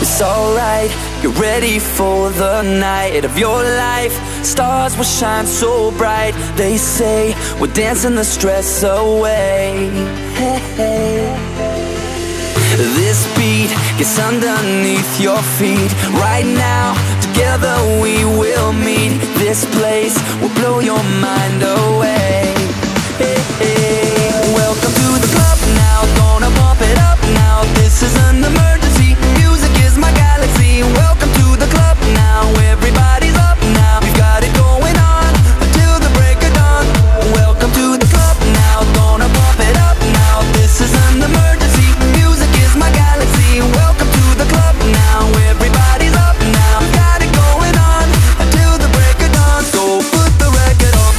it's alright. You're ready for the night of your life. Stars will shine so bright. They say we're dancing the stress away. Hey, hey. This beat gets underneath your feet. Right now, together we will meet. This place will blow your mind away. Hey, hey. Welcome to the club now, gonna bump it up now. This is an emergency, music is my galaxy. Welcome to the club now, everybody's up now. We've got it going on until the break of dawn. Welcome to the club now, gonna bump it up now. This is an emergency, music is my galaxy. Welcome to the club now, everybody's up now. We've got it going on until the break of dawn. So put the record on.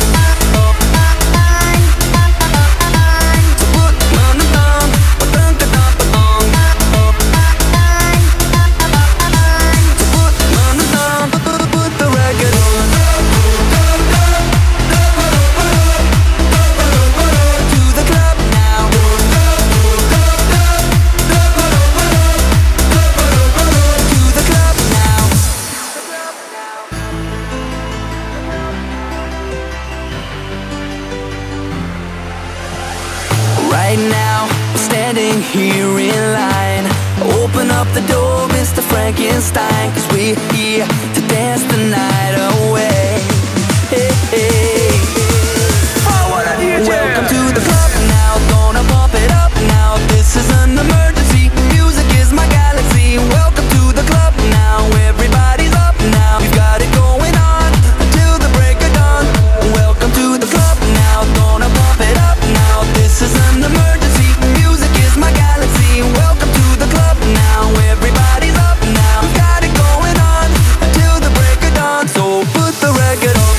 Right now, we're standing here in line. Open up the door, Mr. Frankenstein, 'cause we're here to dance the night away. Hey, hey. Welcome to the club now, gonna bump it up now. This is an emergency, music is my galaxy. Welcome to the club now, everybody's up now. We've got it going on until the break of dawn. Welcome to the club now, gonna bump it up now. This is an emergency, music is my galaxy. Welcome to the club now, everybody's up now. We've got it going on until the break of dawn. So put the record on.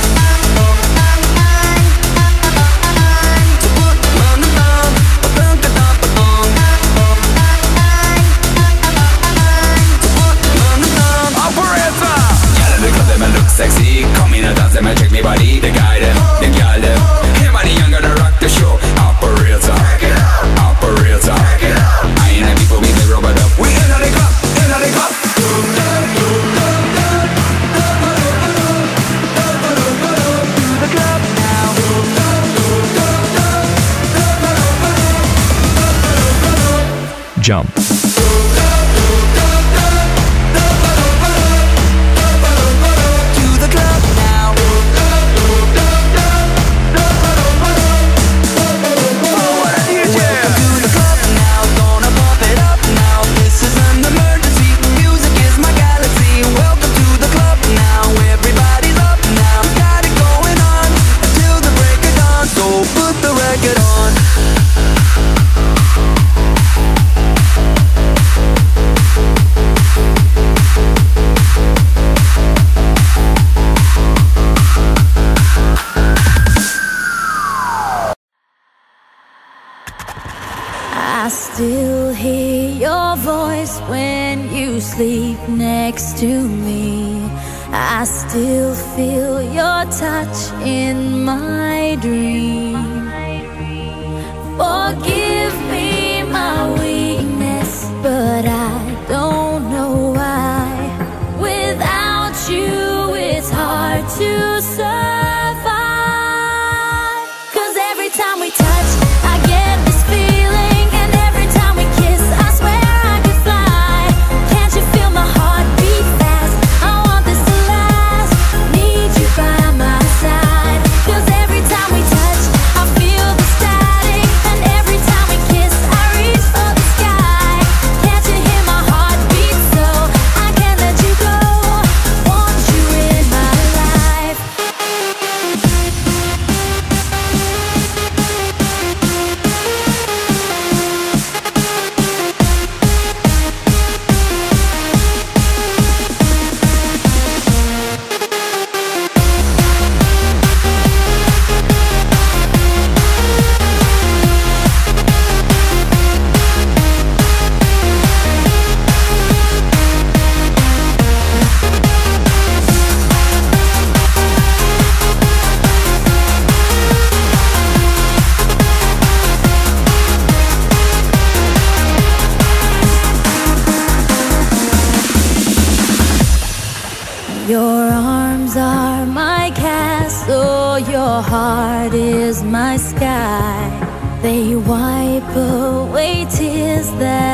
Sexy, come in and dance them and check me body. They guide them, they guide them. Anybody young gonna rock the show. Operator, operator. I ain't the people we can rub it up. We in the club, in the club. The club now. Jump. I still hear your voice when you sleep next to me. I still feel your touch in my dream. Forgive me my weakness, but I don't know why. Without you, it's hard to survive. 'Cause every time we touch, I get this feeling, and every time we kiss, I swear I could fly. Can't you feel my heart beat fast? I want this to last. Need you by my side. 'Cause every time we touch, I feel the static, and every time Your arms are my castle, your heart is my sky. They wipe away tears that